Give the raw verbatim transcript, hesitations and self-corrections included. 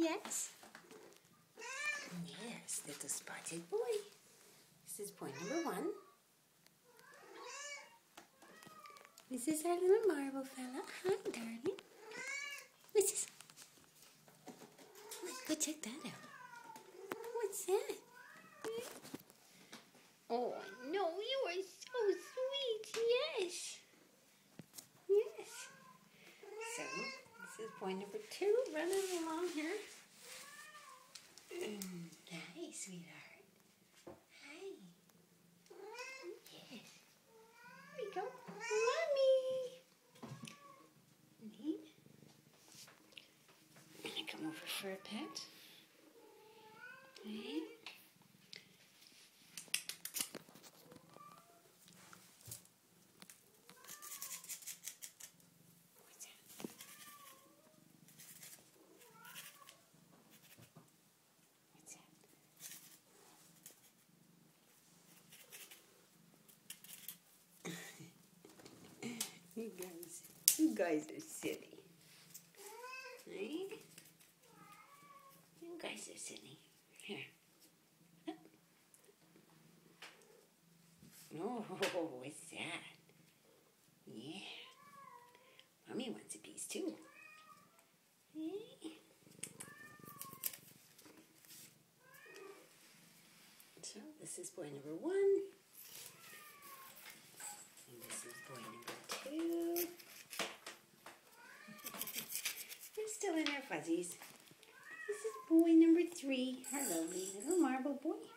Yes. Yes, little spotted boy. This is boy number one. This is our little marble fella. Hi, darling. What's this? Let's go check that out. What's that? Oh, no, you are so sweet. Yes. Yes. So, this is boy number two running along here. Mm, hi, sweetheart. Hi. Yes. There we go. Mommy. Neat. I'm going to come over for a pet. Okay. What's that? What's that? You guys, you guys are silly. Right? You guys are silly. Here. Up. Oh, what's that? Yeah. Mommy wants a piece too. Yeah. So this is boy number one. And this is boy number two. They're still in their fuzzies. This is boy number three, our lovely little marble boy.